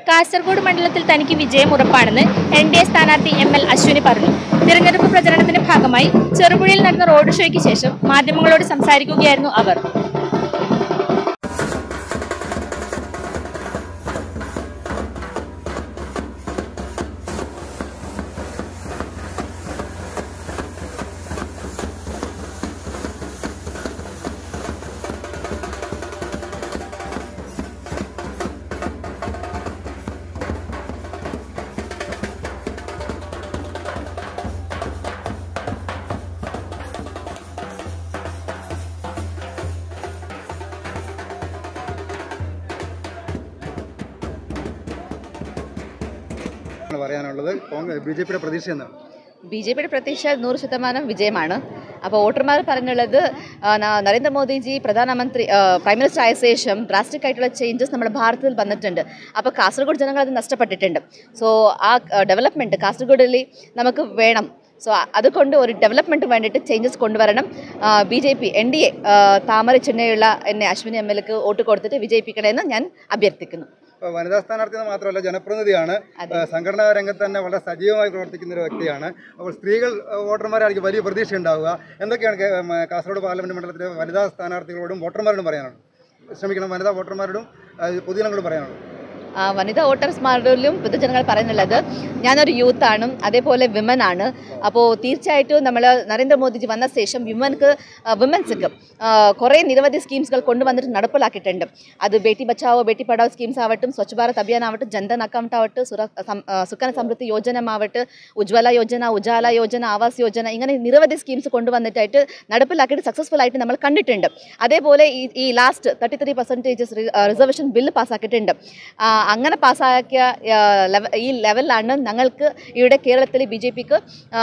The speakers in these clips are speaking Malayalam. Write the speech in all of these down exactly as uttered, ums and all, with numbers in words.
കാസർഗോഡ് മണ്ഡലത്തിൽ തനിക്ക് വിജയം ഉറപ്പാണെന്ന് എൻ ഡി എ സ്ഥാനാർത്ഥി എം എൽ അശ്വിനി പറഞ്ഞു. തിരഞ്ഞെടുപ്പ് പ്രചരണത്തിന്റെ ഭാഗമായി ചെറുപുഴയിൽ നടന്ന റോഡ് ഷോയ്ക്ക് ശേഷം മാധ്യമങ്ങളോട് സംസാരിക്കുകയായിരുന്നു അവർ. പറയാനുള്ളത് ബി ജെ പിയുടെ പ്രതീക്ഷ എന്താണ്? ബി ജെ പിയുടെ പ്രതീക്ഷ നൂറ് ശതമാനം വിജയമാണ്. അപ്പോൾ വോട്ടർമാർ പറഞ്ഞുള്ളത് നരേന്ദ്രമോദിജി പ്രധാനമന്ത്രി പ്രൈം മിനിസ്റ്റർ ആയ ശേഷം ഡ്രാസ്റ്റിക് ആയിട്ടുള്ള ചേഞ്ചസ് നമ്മുടെ ഭാരതത്തിൽ വന്നിട്ടുണ്ട്. അപ്പോൾ കാസർഗോഡ് ജനങ്ങൾ അത് നഷ്ടപ്പെട്ടിട്ടുണ്ട്. സോ ആ ഡെവലപ്മെൻറ്റ് കാസർഗോഡിൽ നമുക്ക് വേണം. സോ അതുകൊണ്ട് ഒരു ഡെവലപ്മെൻറ്റ് വേണ്ടിയിട്ട് ചേഞ്ചസ് കൊണ്ടുവരണം. B J P N D A താമര ചിഹ്നയുള്ള എന്നെ അശ്വിനി എം എൽ എക്ക് വോട്ട് കൊടുത്തിട്ട് വിജയിപ്പിക്കണമെന്ന് ഞാൻ അഭ്യർത്ഥിക്കുന്നു. വനിതാ സ്ഥാനാർത്ഥി എന്ന് മാത്രമല്ല ജനപ്രതിനിധിയാണ്. സംഘടനാ രംഗത്ത് തന്നെ വളരെ സജീവമായി പ്രവർത്തിക്കുന്ന ഒരു വ്യക്തിയാണ്. അപ്പോൾ സ്ത്രീകൾ വോട്ടർമാരായിരിക്കും വലിയ പ്രതീക്ഷ ഉണ്ടാവുക. എന്തൊക്കെയാണ് കാസർഗോഡ് പാർലമെന്റ് മണ്ഡലത്തിലെ വനിതാ സ്ഥാനാർത്ഥികളോടും വോട്ടർമാരോടും പറയാനുള്ളത്? ശ്രമിക്കണം വനിതാ വോട്ടർമാരോടും പൊതുജനങ്ങളോടും പറയാനുള്ളത്? വനിതാ വോട്ടർമാരിലും പൊതുജനങ്ങൾ പറയുന്നുള്ളത് ഞാനൊരു യൂത്താണ്, അതേപോലെ വിമൻ ആണ്. അപ്പോൾ തീർച്ചയായിട്ടും നമ്മൾ നരേന്ദ്രമോദിജി വന്ന ശേഷം വിമൻക്ക് വിമൻസിക്ക് കുറേ നിരവധി സ്കീംസുകൾ കൊണ്ടുവന്നിട്ട് നടപ്പിലാക്കിയിട്ടുണ്ട്. അത് ബേട്ടി ബച്ചാവോ ബേട്ടി പഠാവോ സ്കീംസ് ആവട്ടും, സ്വച്ഛ് ഭാരത് അഭിയാൻ ആവട്ടെ, ജൻധൻ അക്കൗണ്ട് ആവട്ടെ, സുകന്യ സമൃദ്ധി യോജന ആവട്ടെ, ഉജ്വല യോജന, ഉജാല യോജന, ആവാസ് യോജന, ഇങ്ങനെ നിരവധി സ്കീംസ് കൊണ്ടുവന്നിട്ടായിട്ട് നടപ്പിലാക്കിയിട്ട് സക്സസ്ഫുൾ ആയിട്ട് നമ്മൾ കണ്ടിട്ടുണ്ട്. അതേപോലെ ഈ ഈ last thirty three percentages reservation bill പാസ്സാക്കിയിട്ടുണ്ട്. അങ്ങനെ പാസ്സാക്കിയ ഈ ലെവലിലാണ് ഞങ്ങൾക്ക് ഇവിടെ കേരളത്തിൽ ബി ജെ പിക്ക്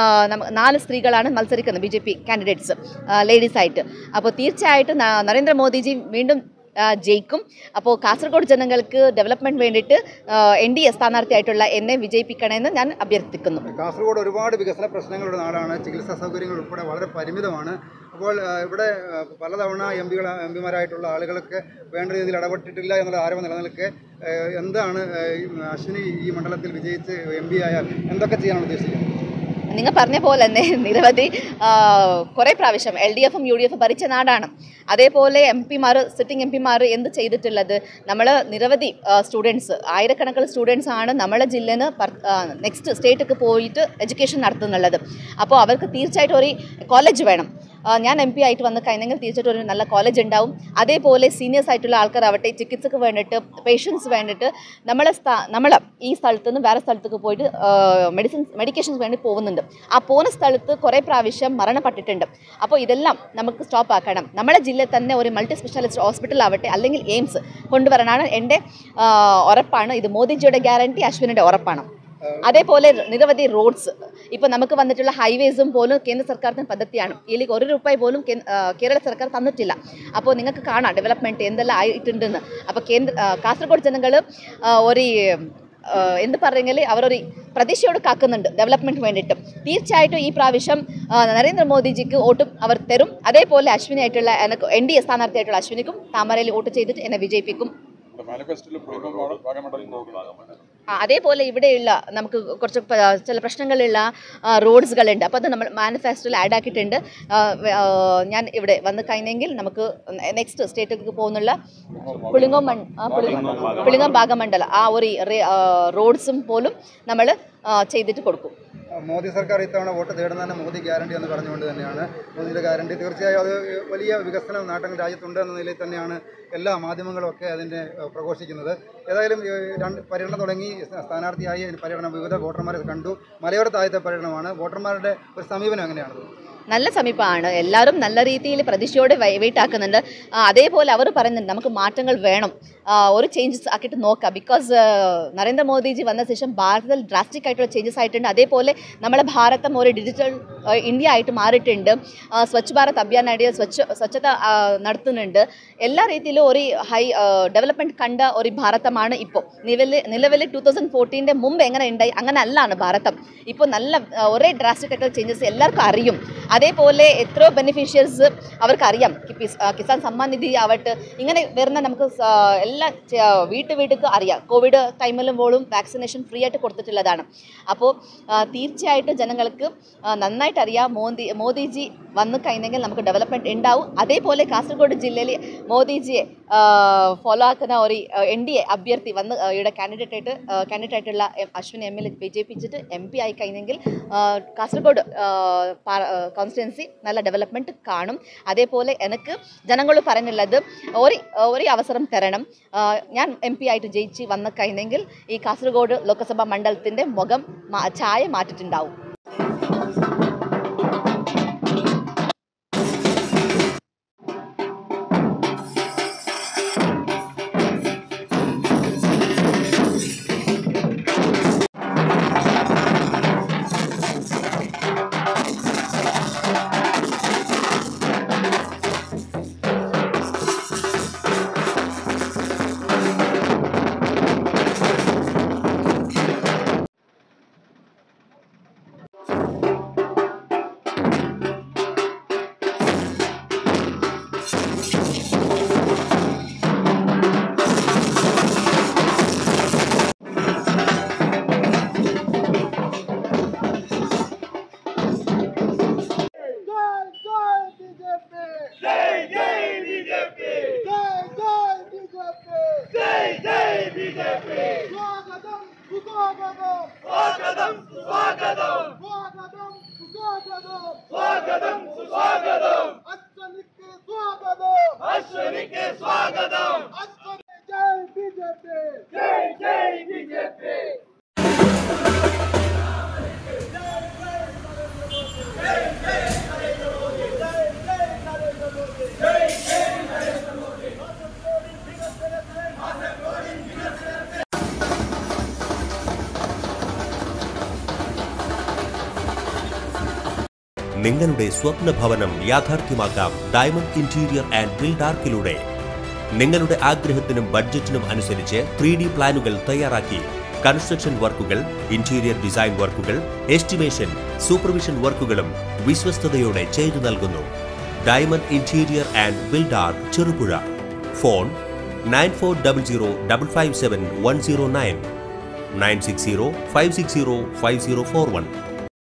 നാല് സ്ത്രീകളാണ് മത്സരിക്കുന്നത്, ബി ജെ പി കാൻഡിഡേറ്റ്സ് ലേഡീസായിട്ട്. അപ്പോൾ തീർച്ചയായിട്ടും നരേന്ദ്രമോദിജി വീണ്ടും ജയിക്കും. അപ്പോൾ കാസർഗോഡ് ജനങ്ങൾക്ക് ഡെവലപ്മെൻറ്റ് വേണ്ടിയിട്ട് എൻ ഡി എ സ്ഥാനാർത്ഥിയായിട്ടുള്ള എന്നെ വിജയിപ്പിക്കണമെന്ന് ഞാൻ അഭ്യർത്ഥിക്കുന്നു. കാസർഗോഡ് ഒരുപാട് വികസന പ്രശ്നങ്ങളുടെ നാടാണ്. ചികിത്സാ സൗകര്യങ്ങൾ ഉൾപ്പെടെ വളരെ പരിമിതമാണ്. അപ്പോൾ ഇവിടെ പലതവണ എം പികൾ എം പിമാരായിട്ടുള്ള ആളുകളൊക്കെ വേണ്ട രീതിയിൽ ഇടപെട്ടിട്ടില്ല എന്നുള്ള ആരോപണം നിലനിൽക്കെ എന്താണ് അശ്വിനി ഈ മണ്ഡലത്തിൽ വിജയിച്ച് എം പി ആയാൽ എന്തൊക്കെ ചെയ്യാനാണ് ഉദ്ദേശിക്കുന്നത്? നിങ്ങൾ പറഞ്ഞ പോലെ തന്നെ നിരവധി കുറേ പ്രാവശ്യം എൽ ഡി എഫും യു ഡി എഫും ഭരിച്ച നാടാണ്. അതേപോലെ എം പിമാർ സിറ്റിംഗ് എം പിമാർ എന്ത് ചെയ്തിട്ടുള്ളത്? നമ്മൾ നിരവധി സ്റ്റുഡൻസ് ആയിരക്കണക്കിന് സ്റ്റുഡൻസ് ആണ് നമ്മളെ ജില്ലയിൽ നിന്ന് നെക്സ്റ്റ് സ്റ്റേറ്റൊക്കെ പോയിട്ട് എഡ്യൂക്കേഷൻ നടത്തുന്നുള്ളത്. അപ്പോൾ അവർക്ക് തീർച്ചയായിട്ടും ഒരു കോളേജ് വേണം. ഞാൻ എം പി ആയിട്ട് വന്ന് കഴിഞ്ഞെങ്കിൽ തീർച്ചയായിട്ടും ഒരു നല്ല കോളേജ് ഉണ്ടാവും. അതേപോലെ സീനിയേഴ്സ് ആയിട്ടുള്ള ആൾക്കാരാവട്ടെ, ചികിത്സക്ക് വേണ്ടിയിട്ട് പേഷ്യൻസ് വേണ്ടിയിട്ട് നമ്മളെ നമ്മൾ ഈ സ്ഥലത്ത് നിന്ന് വേറെ സ്ഥലത്തേക്ക് പോയിട്ട് മെഡിസിൻസ് മെഡിക്കേഷൻസ് വേണ്ടി പോകുന്നുണ്ട്. ആ പോകുന്ന സ്ഥലത്ത് കുറേ പ്രാവശ്യം മരണപ്പെട്ടിട്ടുണ്ട്. അപ്പോൾ ഇതെല്ലാം നമുക്ക് സ്റ്റോപ്പ് ആക്കണം. നമ്മുടെ ജില്ലയിൽ തന്നെ ഒരു മൾട്ടി സ്പെഷ്യാലിസ്റ്റ് ഹോസ്പിറ്റൽ ആവട്ടെ, അല്ലെങ്കിൽ എയിംസ് കൊണ്ടുവരാനാണ് എൻ്റെ ഉറപ്പാണ്. ഇത് മോദിജിയുടെ ഗ്യാരണ്ടി, അശ്വിനിയുടെ ഉറപ്പാണ്. അതേപോലെ നിരവധി റോഡ്സ് ഇപ്പോൾ നമുക്ക് വന്നിട്ടുള്ള ഹൈവേസും പോലും കേന്ദ്ര സർക്കാരിൻ്റെ പദ്ധതിയാണ്. ഇതിലേക്ക് ഒരു രൂപ പോലും കേരള സർക്കാർ തന്നിട്ടില്ല. അപ്പോൾ നിങ്ങൾക്ക് കാണാം ഡെവലപ്മെൻറ്റ് എന്തെല്ലാം ആയിട്ടുണ്ടെന്ന്. അപ്പോൾ കേന്ദ്ര കാസർഗോഡ് ജനങ്ങൾ ഒരു എന്ത് പറഞ്ഞെങ്കിൽ അവരൊരു പ്രതീക്ഷയോട് കാക്കുന്നുണ്ട് ഡെവലപ്മെൻറ്റ് വേണ്ടിയിട്ട്. തീർച്ചയായിട്ടും ഈ പ്രാവശ്യം നരേന്ദ്രമോദിജിക്ക് വോട്ടും അവർ തരും. അതേപോലെ അശ്വിനി ആയിട്ടുള്ള എനിക്ക് എൻ ഡി എ സ്ഥാനാർത്ഥിയായിട്ടുള്ള അശ്വിനിക്കും താമരയിൽ വോട്ട് ചെയ്തിട്ട് എന്നെ വിജയിപ്പിക്കും. അതേപോലെ ഇവിടെയുള്ള നമുക്ക് കുറച്ച് ചില പ്രശ്നങ്ങളുള്ള റോഡ്സുകളുണ്ട്. അപ്പോൾ അത് നമ്മൾ മാനിഫെസ്റ്റോയിൽ ആഡ് ആക്കിയിട്ടുണ്ട്. ഞാൻ ഇവിടെ വന്ന് കഴിഞ്ഞെങ്കിൽ നമുക്ക് നെക്സ്റ്റ് സ്റ്റേറ്റിലേക്ക് പോകുന്നുള്ള പുളിങ്ങോ മൺ പുളിങ്ങം ഭാഗമണ്ഡലം ആ ഒരു റോഡ്സും പോലും നമ്മൾ ചെയ്തിട്ട് കൊടുക്കും. മോദി സർക്കാർ ഇത്തവണ വോട്ട് തേടുന്നതന്നെ മോദി ഗ്യാരണ്ടി എന്ന് പറഞ്ഞുകൊണ്ട് തന്നെയാണ്. മോദിയുടെ ഗ്യാരണ്ടി തീർച്ചയായും അത് വലിയ വികസനം നാട്ടിൽ രാജ്യത്തുണ്ട് എന്ന നിലയിൽ തന്നെയാണ് എല്ലാ മാധ്യമങ്ങളും ഒക്കെ അതിനെ പ്രഘോഷിക്കുന്നത്. ഏതായാലും രണ്ട് പര്യടനം തുടങ്ങി, സ്ഥാനാർത്ഥിയായി പര്യടനം വിവിധ വോട്ടർമാരെ കണ്ടു. മലയോരത്ത് ആദ്യത്തെ പര്യടനമാണ്. വോട്ടർമാരുടെ ഒരു സമീപനം എങ്ങനെയാണ്? നല്ല സമീപമാണ്. എല്ലാവരും നല്ല രീതിയിൽ പ്രതീക്ഷയോടെ വെയിറ്റ് ആക്കുന്നുണ്ട്. അതേപോലെ അവർ പറയുന്നുണ്ട് നമുക്ക് മാറ്റങ്ങൾ വേണം, ഒരു ചേഞ്ചസ് ആക്കിയിട്ട് നോക്കാം. ബിക്കോസ് നരേന്ദ്രമോദിജി വന്ന ശേഷം ഭാരതത്തിൽ ഡ്രാസ്റ്റിക് ആയിട്ടുള്ള ചേഞ്ചസ് ആയിട്ടുണ്ട്. അതേപോലെ നമ്മളെ ഭാരതം ഒരു ഡിജിറ്റൽ ഇന്ത്യ ആയിട്ട് മാറിയിട്ടുണ്ട്. സ്വച്ഛ് ഭാരത് അഭിയാനായിട്ട് സ്വച്ഛ സ്വച്ഛത നടത്തുന്നുണ്ട്. എല്ലാ രീതിയിലും ഒരു ഹൈ ഡെവലപ്മെൻറ്റ് കണ്ട ഒരു ഭാരതമാണ് ഇപ്പോൾ. നിലവിൽ നിലവിൽ ടു തൗസൻഡ് ഫോർട്ടീൻ്റെ മുമ്പ് എങ്ങനെ ഉണ്ടായി അങ്ങനെ അല്ലാണ് ഭാരതം. ഇപ്പോൾ നല്ല ഒരേ ഡ്രാസ്റ്റിക് ആയിട്ടുള്ള ചേഞ്ചസ് എല്ലാവർക്കും അറിയും. അതേപോലെ എത്രയോ ബെനിഫിഷ്യൽസ് അവർക്കറിയാം. കിസാൻ സമ്മാൻ നിധി ആവട്ടെ, ഇങ്ങനെ വരുന്ന നമുക്ക് എല്ലാ വീട്ടു വീട്ടിലേക്ക് അറിയാം. കോവിഡ് ടൈമിലും പോലും വാക്സിനേഷൻ ഫ്രീ ആയിട്ട് കൊടുത്തിട്ടുള്ളതാണ്. അപ്പോൾ തീർച്ചയായിട്ടും ജനങ്ങൾക്ക് നന്നായിട്ട് അറിയാം മോദി മോദിജി വന്നു കഴിഞ്ഞെങ്കിൽ നമുക്ക് ഡെവലപ്മെൻറ്റ് ഉണ്ടാവും. അതേപോലെ കാസർഗോഡ് ജില്ലയിൽ മോദിജിയെ ഫോളോ ആക്കുന്ന ഒരു എൻ ഡി എ അഭ്യർത്ഥി വന്ന് ഇവിടെ കാൻഡിഡേറ്റ് ആയിട്ട് കാൻഡിഡേറ്റ് ആയിട്ടുള്ള അശ്വിനി എം എൽ എ വിജയിപ്പിച്ചിട്ട് എം പി ആയി കഴിഞ്ഞെങ്കിൽ കാസർഗോഡ് കോൺസ്റ്റിറ്റ്യുവൻസി നല്ല ഡെവലപ്മെൻറ്റ് കാണും. അതേപോലെ എനിക്ക് ജനങ്ങൾ പറയുന്നുള്ളത് ഒരു ഒരു അവസരം തരണം. ഞാൻ എം പി ആയിട്ട് ജയിച്ച് വന്നു കഴിഞ്ഞെങ്കിൽ ഈ കാസർഗോഡ് ലോക്സഭാ മണ്ഡലത്തിൻ്റെ മുഖം ഛായ മാറ്റിയിട്ടുണ്ടാവും. നിങ്ങളുടെ സ്വപ്ന ഭവനം യാഥാർത്ഥ്യമാക്കാം ഡയമണ്ട് ഇന്റീരിയർ ആൻഡ് ബിൽഡാർക്കിലൂടെ. നിങ്ങളുടെ ആഗ്രഹത്തിനും ബഡ്ജറ്റിനും അനുസരിച്ച് ത്രീ ഡി പ്ലാനുകൾ തയ്യാറാക്കി കൺസ്ട്രക്ഷൻ വർക്കുകൾ, ഇന്റീരിയർ ഡിസൈൻ വർക്കുകൾ, എസ്റ്റിമേഷൻ, സൂപ്പർവിഷൻ വർക്കുകളും വിശ്വസ്തയോടെ ചെയ്തു നൽകുന്നു. Diamond interior and Buildark, Cherupuzha. Phone nine four double zero double five seven one zero nine, nine six zero five six zero five zero four one.